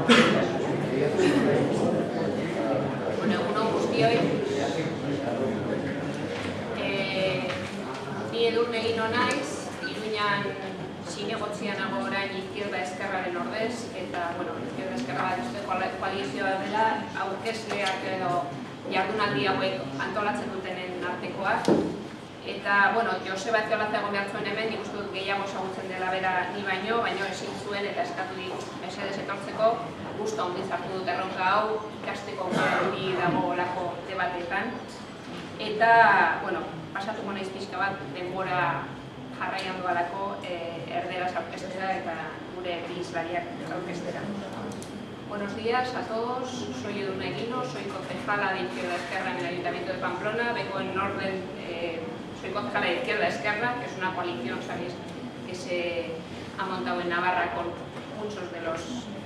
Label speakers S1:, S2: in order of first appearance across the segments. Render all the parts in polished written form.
S1: Bueno, egunon guztioi. Ni Edurne Lino naiz, Iruñan zinegotzian nago orain Izquierda Esquerraren ordez, eta, bueno, Izquierda Esquerra bat koalizioa dela, aurkezleak edo jardunaldi hauek antolatzen dutenen artekoak. Eta, bueno, Joseba Ezeolaza egon behar zuen hemen, nik uste dut gehiago ezagutzen dela bera ni baino ezin zuen eta eskatu dik mesedez etortzeko, gustu handiz hartu dut erronka hau, ikasteko hori dago lako debateetan. Eta, bueno, pasatuko naiz pixka bat denbora jarraian dualako erderaz aurkeztera eta gure bizlariak aurkeztera. Buenos días a todos, soy Edurne Lino, soy concejala de Izquierda Esquerra en el Ayuntamiento de Pamplona, vengo en orden, soy concejala de Izquierda Esquerra, que es una coalición, sabéis, que se ha montado en Navarra con muchos de los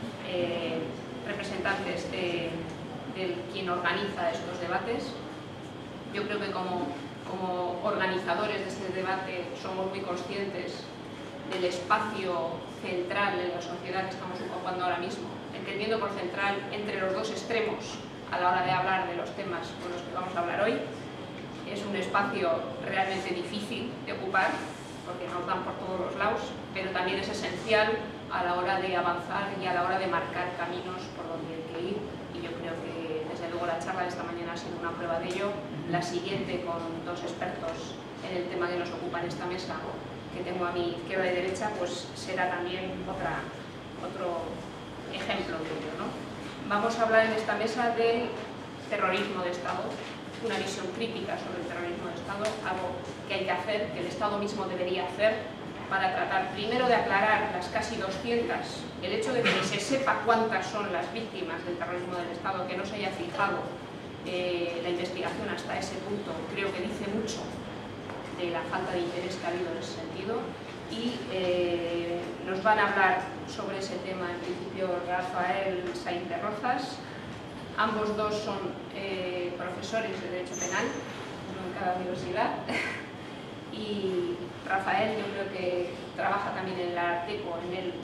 S1: representantes de quien organiza estos debates. Yo creo que como organizadores de este debate somos muy conscientes del espacio central de la sociedad que estamos ocupando ahora mismo, entendiendo por central entre los dos extremos a la hora de hablar de los temas con los que vamos a hablar hoy. Es un espacio realmente difícil de ocupar, porque nos dan por todos los lados, pero también es esencial a la hora de avanzar y a la hora de marcar caminos por donde hay que ir. Y yo creo que, desde luego, la charla de esta mañana ha sido una prueba de ello. La siguiente, con dos expertos en el tema que nos ocupa en esta mesa, que tengo a mi izquierda y derecha, pues será también otro ejemplo de ello, ¿no? Vamos a hablar en esta mesa del terrorismo de Estado, una visión crítica sobre el terrorismo de Estado, algo que hay que hacer, que el Estado mismo debería hacer, para tratar primero de aclarar las casi 200, el hecho de que se sepa cuántas son las víctimas del terrorismo del Estado, que no se haya fijado la investigación hasta ese punto, creo que dice mucho de la falta de interés que ha habido en ese sentido. Y nos van a hablar sobre ese tema, en principio, Rafael Sainz de Rozas. Ambos dos son profesores de Derecho Penal, uno en cada universidad. Y Rafael, yo creo que trabaja también en la Arteco,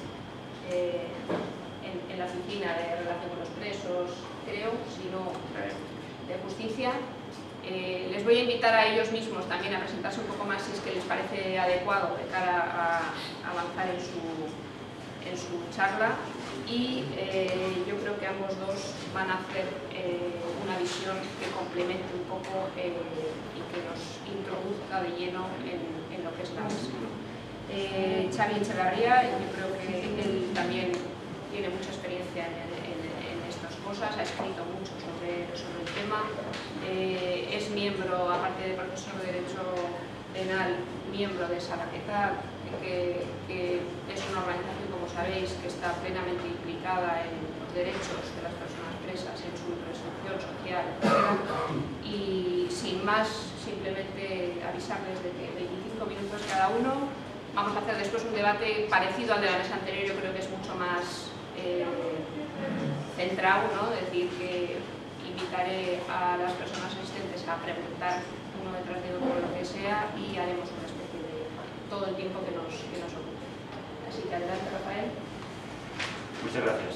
S1: en la oficina de relación con los presos, creo, si no de justicia. Les voy a invitar a ellos mismos también a presentarse un poco más si es que les parece adecuado de cara a avanzar en su charla. Y yo creo que ambos dos van a hacer una visión que complemente un poco y que nos introduzca de lleno en lo que es la mesa. Xavi Echevarría, yo creo que él también tiene mucha experiencia en estas cosas, ha escrito mucho sobre el tema, es miembro, aparte de profesor de Derecho Penal, miembro de Salaqueta, que es una organización, como sabéis, que está plenamente implicada en los derechos de las personas presas, en su reinserción social, etc. Y sin más, simplemente avisarles de que 25 minutos cada uno. Vamos a hacer después un debate parecido al de la mesa anterior, yo creo que es mucho más centrado, ¿no? Es decir, que invitaré a las personas asistentes a preguntar uno detrás de otro lo que sea y haremos una especie de todo el tiempo que nos ocupe. Así que adelante, Rafael.
S2: Muchas gracias.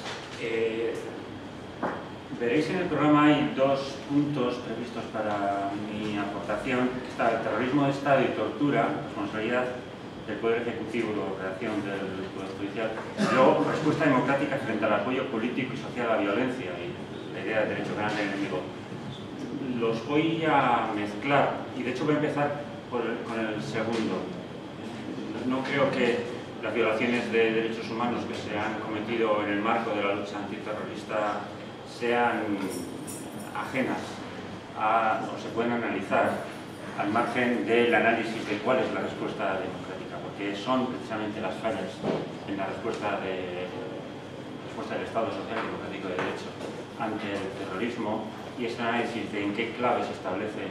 S2: Veréis en el programa hay dos puntos previstos para mi aportación. Está el terrorismo de Estado y tortura, responsabilidad del Poder Ejecutivo y operación del Poder Judicial. Luego, respuesta democrática frente al apoyo político y social a la violencia y la idea del derecho penal del enemigo. Los voy a mezclar y de hecho voy a empezar con el segundo. No creo que las violaciones de derechos humanos que se han cometido en el marco de la lucha antiterrorista sean ajenas o se pueden analizar al margen del análisis de cuál es la respuesta democrática, porque son precisamente las fallas en la respuesta del Estado social y democrático de derecho ante el terrorismo y ese análisis de en qué clave se establece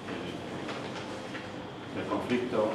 S2: el conflicto,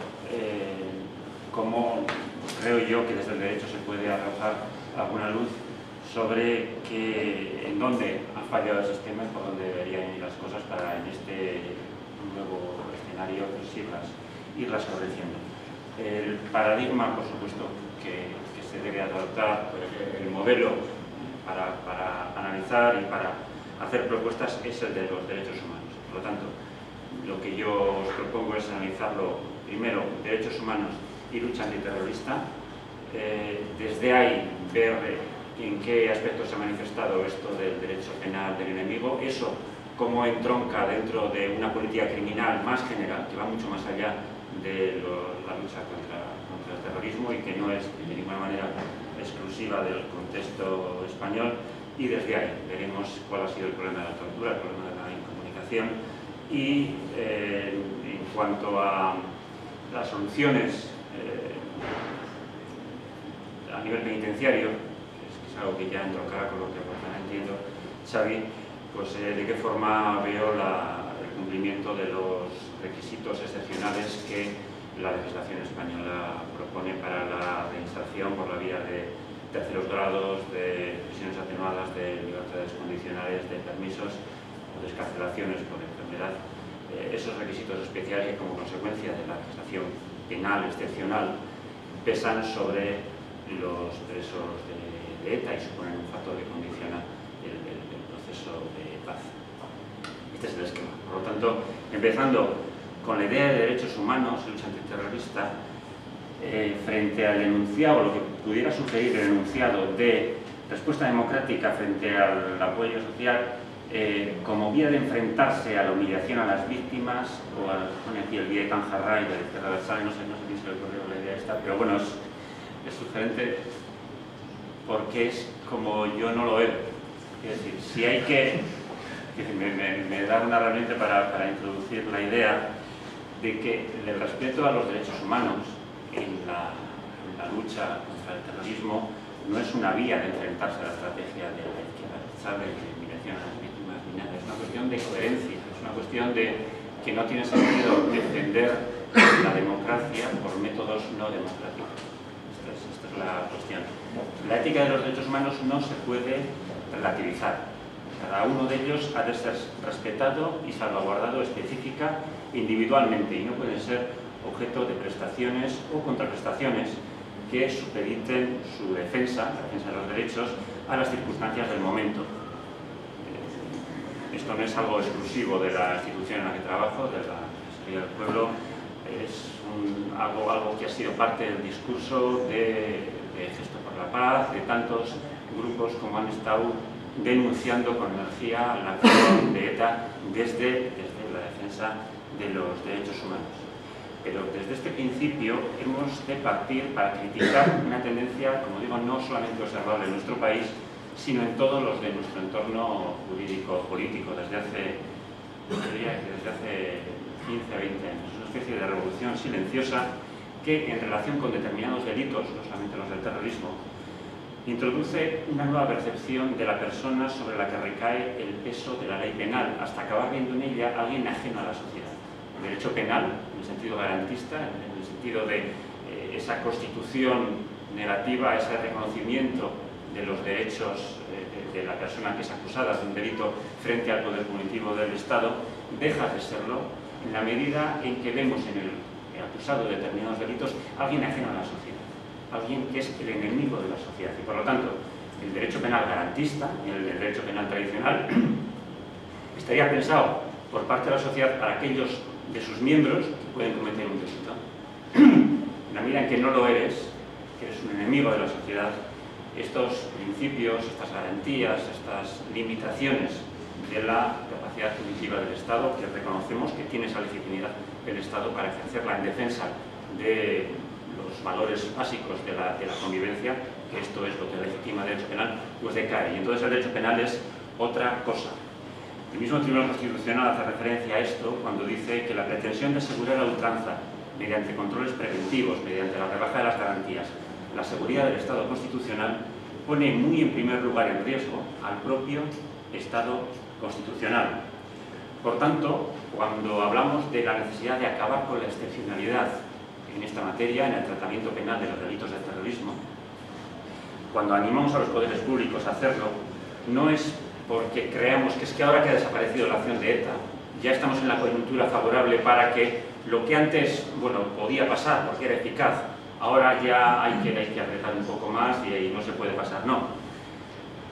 S2: cómo creo yo que desde el derecho se puede arrojar alguna luz sobre en dónde ha fallado el sistema y por dónde deberían ir las cosas para en este nuevo escenario pues, irlas favoreciendo. El paradigma, por supuesto, que se debe adoptar, el modelo para analizar y para hacer propuestas es el de los derechos humanos. Por lo tanto, lo que yo os propongo es analizarlo primero, derechos humanos y lucha antiterrorista. Desde ahí ver en qué aspectos se ha manifestado esto del derecho penal del enemigo, eso cómo entronca dentro de una política criminal más general, que va mucho más allá de la lucha contra el terrorismo y que no es de ninguna manera exclusiva del contexto español, y desde ahí veremos cuál ha sido el problema de la tortura, el problema de la incomunicación, y en cuanto a las soluciones a nivel penitenciario, que es algo que ya entroncará con lo que entiendo, Xavi, pues de qué forma veo el cumplimiento de los requisitos excepcionales que la legislación española propone para la reinserción por la vía de terceros grados, de prisiones atenuadas, de libertades condicionales, de permisos o de excarcelaciones por enfermedad. Esos requisitos especiales que, como consecuencia de la legislación penal excepcional, pesan sobre los presos de ETA y suponen un factor que condiciona el proceso de paz. Este es el esquema. Por lo tanto, empezando con la idea de derechos humanos, lucha antiterrorista, frente al enunciado, lo que pudiera sugerir el enunciado de respuesta democrática frente al apoyo social, como vía de enfrentarse a la humillación a las víctimas, o pone aquí el guía de Canjarra y de Izquierda Versal, no sé si se le ocurrió la idea esta, pero bueno, es sugerente porque es como yo no lo veo. Es decir, si hay que me da una herramienta para introducir la idea de que el respeto a los derechos humanos en la lucha contra el terrorismo no es una vía de enfrentarse a la estrategia de la izquierda abertzale, de eliminación a las víctimas ni nada. Es una cuestión de coherencia, es una cuestión de que no tiene sentido defender la democracia por métodos no democráticos. Esta es la cuestión. La ética de los derechos humanos no se puede relativizar. Cada uno de ellos ha de ser respetado y salvaguardado específica individualmente y no pueden ser objeto de prestaciones o contraprestaciones que supediten su defensa, la defensa de los derechos, a las circunstancias del momento. Esto no es algo exclusivo de la institución en la que trabajo, de la Defensoría del Pueblo, es algo que ha sido parte del discurso de Gesto por la Paz, de tantos grupos como han estado denunciando con energía la acción de ETA desde la defensa de los derechos humanos. Pero desde este principio hemos de partir para criticar una tendencia, como digo, no solamente observable en nuestro país, sino en todos los de nuestro entorno jurídico-político, desde hace 15 a 20 años. Es una especie de revolución silenciosa que, en relación con determinados delitos, no solamente los del terrorismo, introduce una nueva percepción de la persona sobre la que recae el peso de la ley penal, hasta acabar viendo en ella alguien ajeno a la sociedad. El derecho penal, en el sentido garantista, en el sentido de esa constitución negativa, ese reconocimiento de los derechos de la persona que es acusada de un delito frente al poder punitivo del Estado, deja de serlo en la medida en que vemos en el acusado de determinados delitos alguien ajeno a la sociedad, alguien que es el enemigo de la sociedad. Y por lo tanto, el derecho penal garantista y el derecho penal tradicional estaría pensado por parte de la sociedad para aquellos de sus miembros que pueden cometer un delito. En la medida en que no lo eres, que eres un enemigo de la sociedad, estos principios, estas garantías, estas limitaciones de la capacidad punitiva del Estado, que reconocemos que tiene esa legitimidad del Estado para ejercerla en defensa de los valores básicos de la convivencia, que esto es lo que legitima el derecho penal, pues decae. Y entonces el derecho penal es otra cosa. El mismo Tribunal Constitucional hace referencia a esto cuando dice que la pretensión de asegurar a ultranza, mediante controles preventivos, mediante la rebaja de las garantías, la seguridad del Estado constitucional, pone muy en primer lugar en riesgo al propio Estado constitucional. Por tanto, cuando hablamos de la necesidad de acabar con la excepcionalidad en esta materia, en el tratamiento penal de los delitos de terrorismo, cuando animamos a los poderes públicos a hacerlo, no es porque creamos que es que ahora que ha desaparecido la acción de ETA, ya estamos en la coyuntura favorable para que lo que antes, bueno, podía pasar porque era eficaz, ahora ya hay que apretar un poco más y no se puede pasar. No.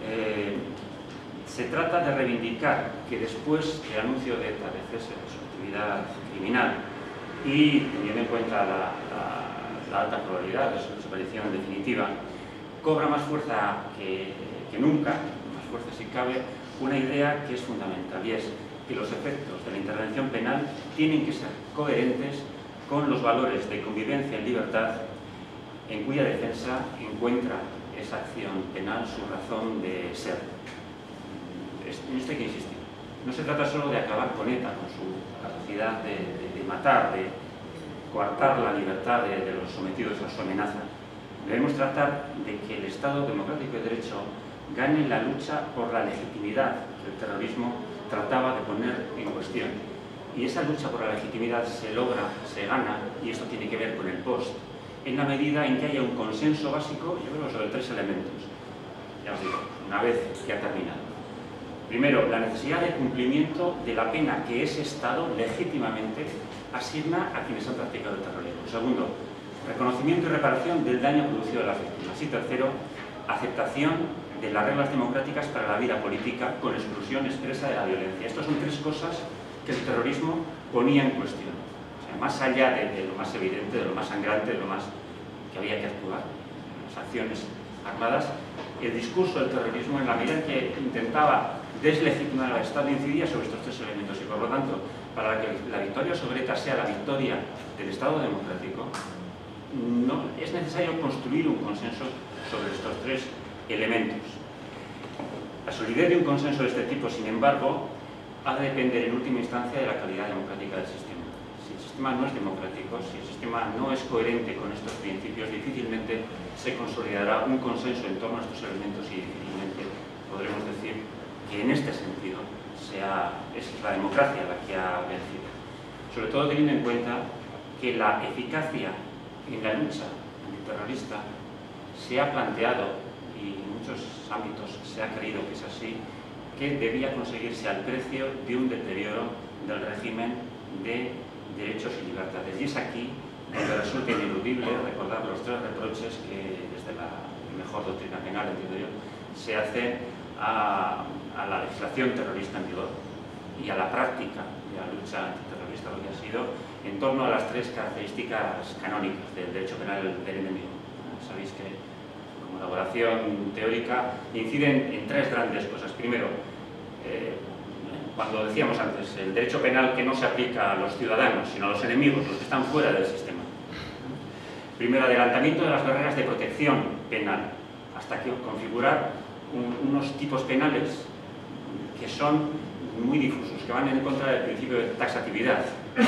S2: Se trata de reivindicar que después del anuncio de ETA de cese de su actividad criminal y teniendo en cuenta la alta probabilidad de su desaparición definitiva, cobra más fuerza que nunca, más fuerza si cabe, una idea que es fundamental, y es que los efectos de la intervención penal tienen que ser coherentes con los valores de convivencia en libertad, en cuya defensa encuentra esa acción penal su razón de ser. En esto hay que insistir. No se trata solo de acabar con ETA, con su capacidad de matar, de coartar la libertad de los sometidos a su amenaza. Debemos tratar de que el Estado democrático y de derecho gane la lucha por la legitimidad que el terrorismo trataba de poner en cuestión. Y esa lucha por la legitimidad se logra, se gana, y esto tiene que ver con el post, en la medida en que haya un consenso básico, yo creo, sobre 3 elementos. Ya os digo, una vez que ha terminado. Primero, la necesidad de cumplimiento de la pena que ese Estado legítimamente asigna a quienes han practicado el terrorismo. Segundo, reconocimiento y reparación del daño producido a las víctimas. Y tercero, aceptación de las reglas democráticas para la vida política con exclusión expresa de la violencia. Estas son 3 cosas que el terrorismo ponía en cuestión. O sea, más allá de lo más evidente, de lo más sangrante, de lo más que había que actuar, las acciones armadas, el discurso del terrorismo, en la medida en que intentaba deslegitimar al Estado, incidía sobre estos 3 elementos, y por lo tanto, para que la victoria sobre ETA sea la victoria del Estado democrático, no es necesario construir un consenso sobre estos 3 elementos. La solidez de un consenso de este tipo, sin embargo, ha de depender en última instancia de la calidad democrática del sistema. Si el sistema no es democrático, si el sistema no es coherente con estos principios, difícilmente se consolidará un consenso en torno a estos elementos y difícilmente podremos decir que en este sentido es la democracia la que ha vencido. Sobre todo teniendo en cuenta que la eficacia en la lucha antiterrorista se ha planteado, y en muchos ámbitos se ha creído que es así, que debía conseguirse al precio de un deterioro del régimen de derechos y libertades. Y es aquí donde resulta ineludible recordar los 3 reproches que desde la mejor doctrina penal, entiendo yo, se hacen a la legislación terrorista en vigor y a la práctica de la lucha antiterrorista, lo que ha sido en torno a las 3 características canónicas del derecho penal del enemigo. Sabéis que como elaboración teórica inciden en 3 grandes cosas. Primero, cuando decíamos antes, el derecho penal que no se aplica a los ciudadanos, sino a los enemigos, los que están fuera del sistema. Primero, adelantamiento de las barreras de protección penal, hasta que configurar unos tipos penales que son muy difusos, que van en contra del principio de taxatividad.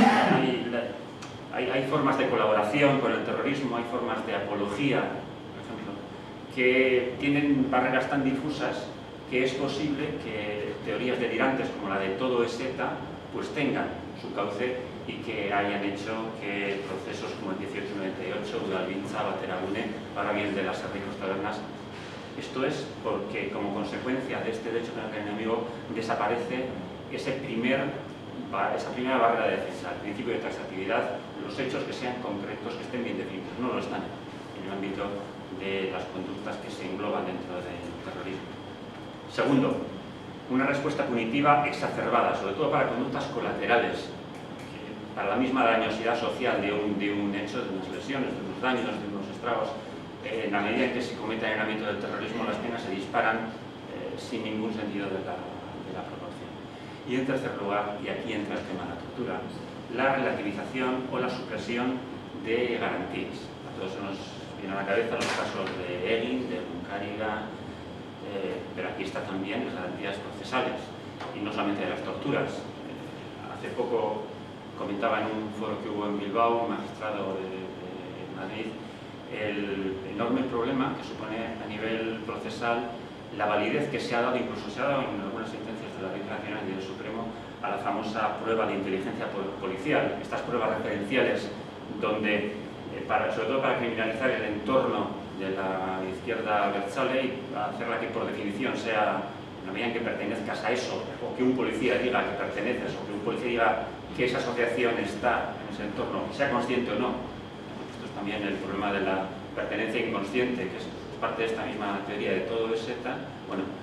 S2: Hay formas de colaboración con el terrorismo, hay formas de apología, por ejemplo, que tienen barreras tan difusas que es posible que teorías delirantes como la de todo es ETA pues tengan su cauce y que hayan hecho que procesos como el 1898, Udalbintza, Bateragune, ahora bien de las Herricos Tabernas. Esto es porque, como consecuencia de este derecho penal del enemigo, desaparece esa primera barrera de defensa, el principio de taxatividad, los hechos que sean concretos, que estén bien definidos. No lo están en el ámbito de las conductas que se engloban dentro del terrorismo. Segundo, una respuesta punitiva exacerbada, sobre todo para conductas colaterales, para la misma dañosidad social de un hecho, de unas lesiones, de unos daños, de unos estragos. En la medida en que se cometa en el ámbito del terrorismo, las penas se disparan sin ningún sentido de la proporción. Y en tercer lugar, y aquí entra el tema de la tortura, la relativización o la supresión de garantías. A todos nos vienen a la cabeza los casos de Egin, de Munkariga, pero aquí está también las garantías procesales, y no solamente de las torturas. Hace poco comentaba en un foro que hubo en Bilbao, un magistrado de Madrid, el enorme problema que supone a nivel procesal la validez que se ha dado, incluso se ha dado en algunas sentencias de la Audiencia Nacional y del Supremo, a la famosa prueba de inteligencia policial. Estas pruebas referenciales donde, sobre todo para criminalizar el entorno de la izquierda abertzale y hacerla que por definición sea, en la medida en que pertenezcas a eso, o que un policía diga que perteneces, o que un policía diga que esa asociación está en ese entorno, sea consciente o no. Esto es también el problema de la pertenencia inconsciente, que es parte de esta misma teoría de todo es ETA. Bueno,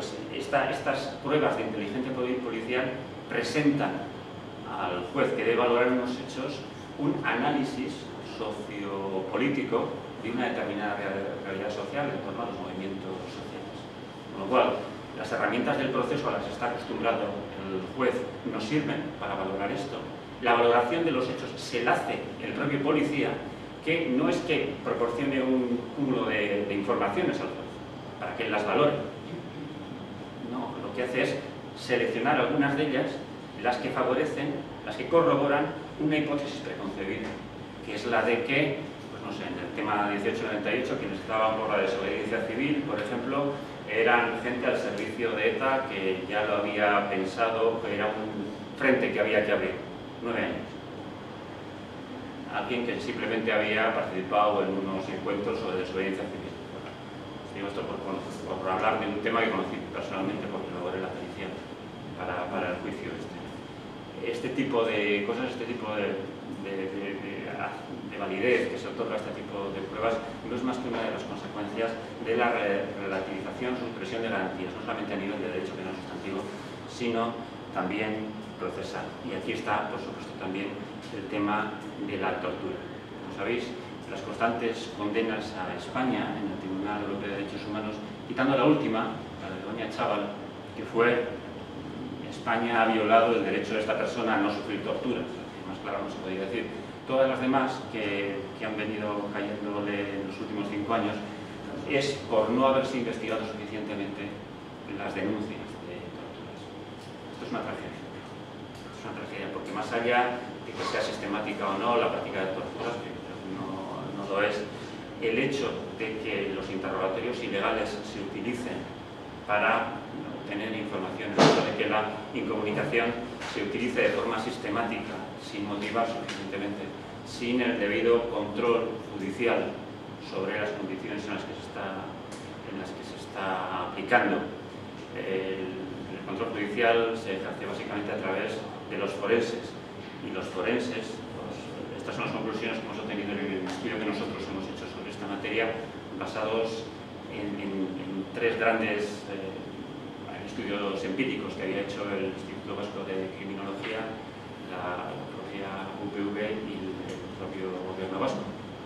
S2: pues estas pruebas de inteligencia policial presentan al juez que debe valorar unos hechos un análisis sociopolítico de una determinada realidad social en torno a los movimientos sociales. Con lo cual, las herramientas del proceso a las que está acostumbrado el juez no sirven para valorar esto. La valoración de los hechos se la hace el propio policía, que no es que proporcione un cúmulo de informaciones al juez para que él las valore. No, lo que hace es seleccionar algunas de ellas, las que favorecen, las que corroboran una hipótesis preconcebida, que es la de que, pues no sé, en el tema 1898, quienes estaban por la desobediencia civil, por ejemplo, eran gente al servicio de ETA que ya lo había pensado, que era un frente que había que abrir. 9 años. Alguien que simplemente había participado en unos encuentros sobre desobediencia civil. Digo esto por hablar de un tema que conocí personalmente porque elaboré la pericia para el juicio este tipo de cosas, este tipo de validez que se otorga a este tipo de pruebas no es más que una de las consecuencias de la relativización, supresión de garantías, no solamente a nivel de derecho penal sustantivo, sino también procesal. Y aquí está, por supuesto, también el tema de la tortura. Como sabéis, las constantes condenas a España en el Tribunal Europeo de Derechos Humanos, quitando la última, la de doña Chaval, que fue España ha violado el derecho de esta persona a no sufrir torturas. Más claro no se podría decir. Todas las demás que han venido cayéndole en los últimos 5 años es por no haberse investigado suficientemente las denuncias de torturas. Esto es una tragedia. Es una tragedia porque más allá de que sea sistemática o no la práctica de torturas, que no lo es, el hecho de que los interrogatorios ilegales se utilicen para obtener información, el hecho de que la incomunicación se utilice de forma sistemática, sin motivar suficientemente, sin el debido control judicial sobre las condiciones en las que se está aplicando. El control judicial se ejerce básicamente a través de los forenses, y los forenses, estas son las conclusiones que hemos obtenido en el estudio que nosotros hemos hecho sobre esta materia, basados en 3 grandes estudios empíricos que había hecho el Instituto Vasco de Criminología, la propia UPV y el propio Gobierno vasco.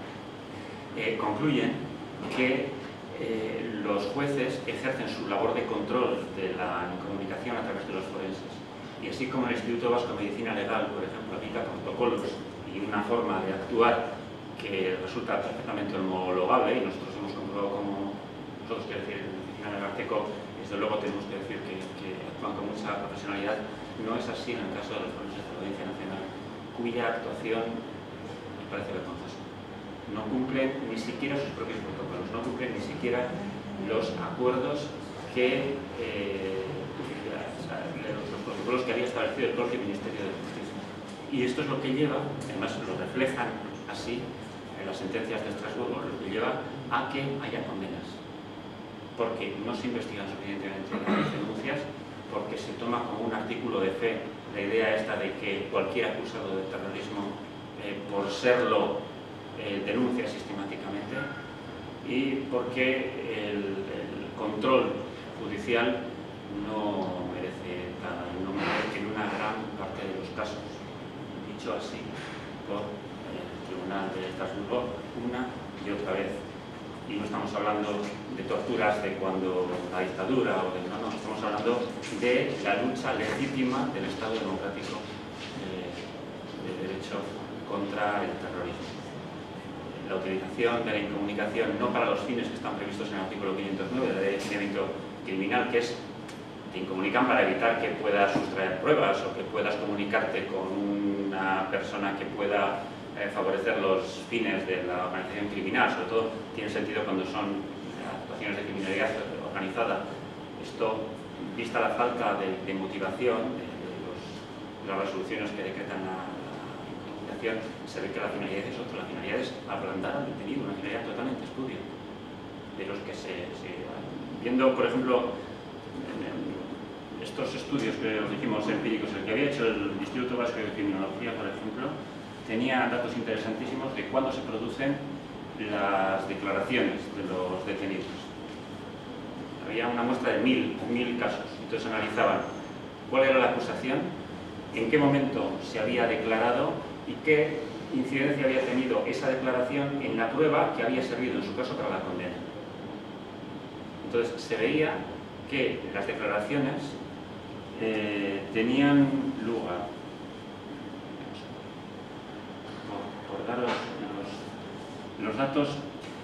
S2: Concluyen que los jueces ejercen su labor de control de la incomunicación a través de los forenses. Y así como el Instituto Vasco de Medicina Legal, por ejemplo, aplica protocolos y una forma de actuar que resulta perfectamente homologable, y nosotros hemos comprobado como nosotros, quiero decir, en la Oficina del Arteco, desde luego tenemos que decir que actúan con mucha profesionalidad. No es así en el caso de los forenses de la Audiencia Nacional, cuya actuación me parece vergonzosa. No cumplen ni siquiera sus propios protocolos, no cumplen ni siquiera los acuerdos que los protocolos que había establecido el propio Ministerio de Justicia. Y esto es lo que lleva, además lo reflejan así en las sentencias de Estrasburgo, lo que lleva a que haya condenas. Porque no se investigan suficientemente las denuncias, porque se toma como un artículo de fe la idea esta de que cualquier acusado de terrorismo, por serlo, denuncia sistemáticamente, y porque el control judicial no merece que en una gran parte de los casos, dicho así por el Tribunal de Estrasburgo una y otra vez. Y no estamos hablando de torturas de cuando la dictadura o de no, estamos hablando de la lucha legítima del Estado democrático de derecho contra el terrorismo. La utilización de la incomunicación no para los fines que están previstos en el artículo 509 de la Ley de Enjuiciamiento Criminal, que es te incomunican para evitar que puedas sustraer pruebas o que puedas comunicarte con una persona que pueda favorecer los fines de la organización criminal. Sobre todo tiene sentido cuando son actuaciones de criminalidad organizada. Esto, vista la falta de motivación de las resoluciones que decretan la incomunicación, se ve que la finalidad es otra. La finalidad es ablandar al detenido, una finalidad totalmente estudio. De los que viendo, por ejemplo, estos estudios que os dijimos empíricos, el que había hecho el Instituto Vasco de Criminología, por ejemplo, tenía datos interesantísimos de cuándo se producen las declaraciones de los detenidos. había una muestra de 1000 casos. Entonces analizaban cuál era la acusación, en qué momento se había declarado y qué incidencia había tenido esa declaración en la prueba que había servido en su caso para la condena. Entonces se veía que las declaraciones tenían lugar, por daros los datos,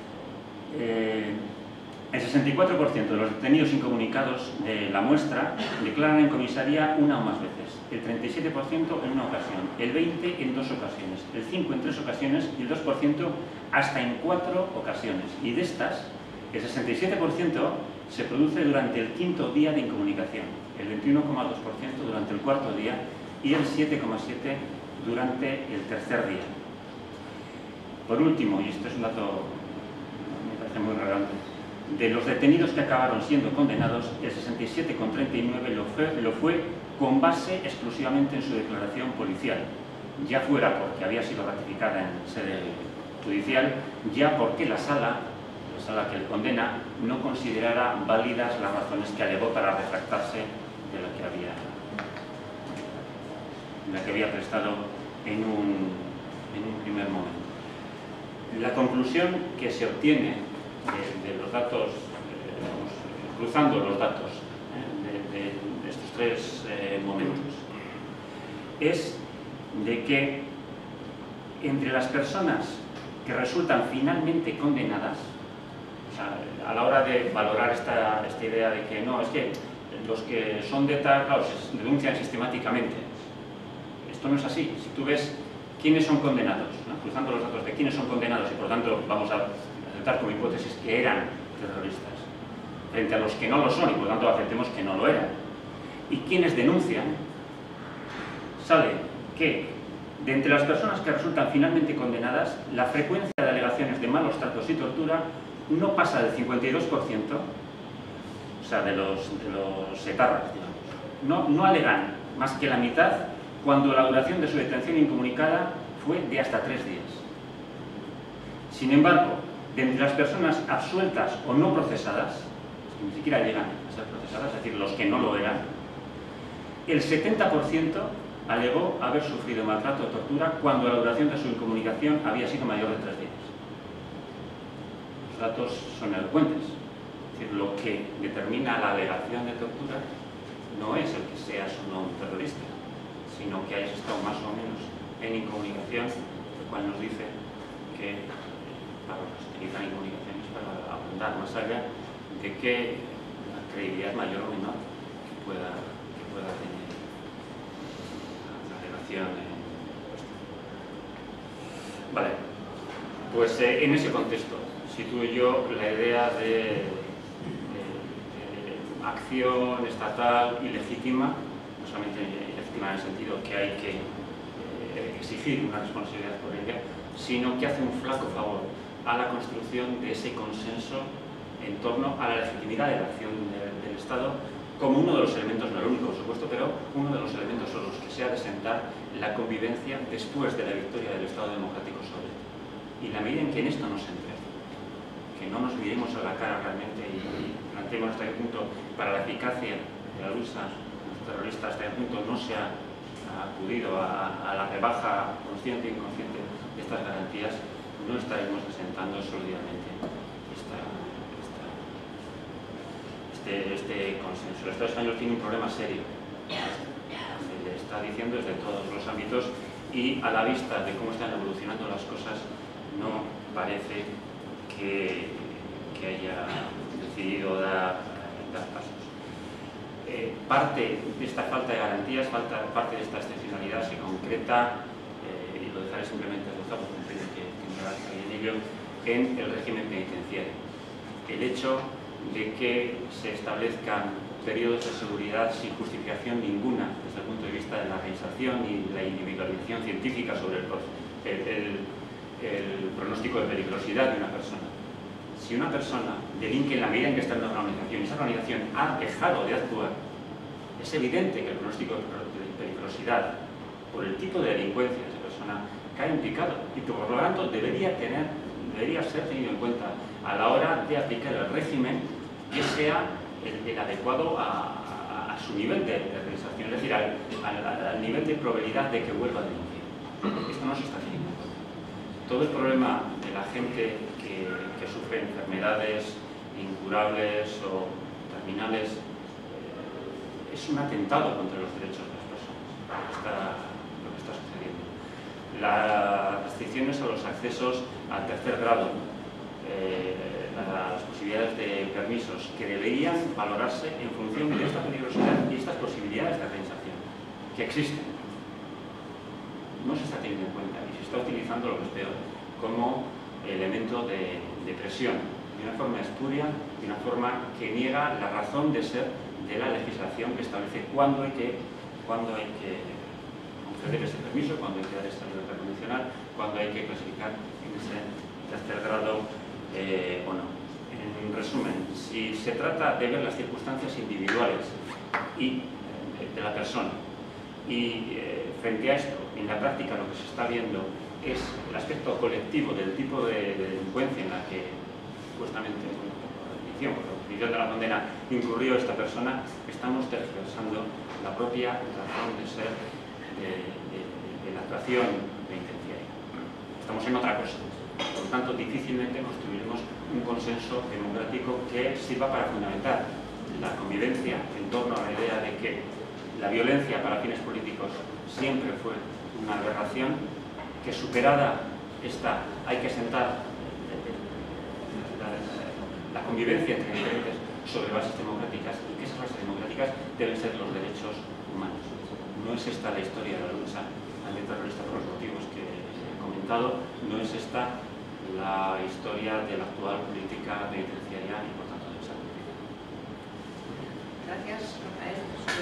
S2: el 64% de los detenidos incomunicados de la muestra declaran en comisaría una o más veces, el 37% en una ocasión, el 20% en 2 ocasiones, el 5% en 3 ocasiones y el 2% hasta en 4 ocasiones. Y de estas, el 67% se produce durante el 5.º día de incomunicación, el 21,2% durante el 4.º día y el 7,7% durante el 3.er día. Por último, y esto es un dato me parece muy relevante, de los detenidos que acabaron siendo condenados, el 67,39% lo fue con base exclusivamente en su declaración policial, ya fuera porque había sido ratificada en sede judicial, ya porque la sala que le condena no considerara válidas las razones que alegó para retractarse de la que había prestado en un primer momento. La conclusión que se obtiene de los datos, cruzando los datos de estos 3 momentos, es de que entre las personas que resultan finalmente condenadas, o sea, a la hora de valorar esta idea de que no, es que los que son de ETA, claro, se denuncian sistemáticamente. Esto no es así. Si tú ves quiénes son condenados, ¿no? Cruzando los datos de quiénes son condenados y por tanto vamos a aceptar como hipótesis que eran terroristas, frente a los que no lo son y por tanto aceptemos que no lo eran, y quienes denuncian, sale que de entre las personas que resultan finalmente condenadas, la frecuencia de alegaciones de malos tratos y tortura no pasa del 52%, o sea, de los etarras, digamos. No alegan más que la mitad cuando la duración de su detención incomunicada fue de hasta 3 días. Sin embargo, de entre las personas absueltas o no procesadas, que ni siquiera llegan a ser procesadas, es decir, los que no lo eran, el 70% alegó haber sufrido maltrato o tortura cuando la duración de su incomunicación había sido mayor de 3 días. Los datos son elocuentes. Es decir, lo que determina la alegación de tortura no es el que seas o no un terrorista, sino que hayas estado más o menos en incomunicación, lo cual nos dice que para los que utilizan incomunicaciones para apuntar más allá de que la credibilidad mayor o menor que pueda tener la alegación Vale, pues en ese contexto sitúo yo la idea de acción estatal ilegítima, no solamente ilegítima en el sentido que hay que exigir una responsabilidad por ella, sino que hace un flaco favor a la construcción de ese consenso en torno a la legitimidad de la acción del Estado como uno de los elementos, no el único por supuesto, pero uno de los elementos sobre los que se ha de sentar la convivencia después de la victoria del Estado democrático sobre él. Y la medida en que en esto nos centremos, que no nos miremos a la cara realmente y planteemos hasta qué punto para la eficacia de la lucha terrorista, hasta qué punto no se ha acudido a la rebaja consciente e inconsciente de estas garantías, no estaremos asentando sólidamente este consenso. El Estado español tiene un problema serio, se le está diciendo desde todos los ámbitos y a la vista de cómo están evolucionando las cosas no parece que haya decidido dar pasos. Parte de esta falta de garantías, parte de esta excepcionalidad se concreta, y lo dejaré simplemente azuzado porque entiendo que me va a salir en ello, en el régimen penitenciario. El hecho de que se establezcan periodos de seguridad sin justificación ninguna desde el punto de vista de la reinserción y la individualización científica sobre el pronóstico de peligrosidad de una persona. Si una persona delinque en la medida en que está en una organización y esa organización ha dejado de actuar, es evidente que el pronóstico de peligrosidad por el tipo de delincuencia de esa persona cae en picado y que por lo tanto debería ser tenido en cuenta a la hora de aplicar el régimen que sea el adecuado a su nivel de reinserción, es decir, al nivel de probabilidad de que vuelva a denunciar. Esto no se está teniendo en cuenta. Todo el problema de la gente que sufre enfermedades incurables o terminales es un atentado contra los derechos de las personas, lo que está sucediendo. Las restricciones a los accesos al tercer grado, las posibilidades de permisos que deberían valorarse en función de esta peligrosidad y estas posibilidades de reinserción que existen, no se está teniendo en cuenta y se está utilizando, lo que es peor, como elemento de presión, de una forma espuria, de una forma que niega la razón de ser de la legislación que establece cuándo hay que conceder ese permiso, cuándo hay que dar esta libertad condicional, cuándo hay que clasificar en ese tercer grado o no. En resumen, si se trata de ver las circunstancias individuales y de la persona y frente a esto, en la práctica lo que se está viendo es el aspecto colectivo del tipo de delincuencia en la que supuestamente, por definición, por la definición de la condena, incurrió esta persona, estamos tergiversando la propia razón de ser de la actuación penitenciaria. Estamos en otra cosa. Por lo tanto, difícilmente construiremos un consenso democrático que sirva para fundamentar la convivencia en torno a la idea de que la violencia para fines políticos siempre fue una aberración, que superada esta hay que sentar la convivencia entre diferentes sobre bases democráticas y que esas bases democráticas deben ser los derechos humanos. No es esta la historia de la lucha antiterrorista por los motivos que he comentado, no es esta la historia de la actual política penitenciaria y por tanto de esa política.
S1: Gracias, Rafael.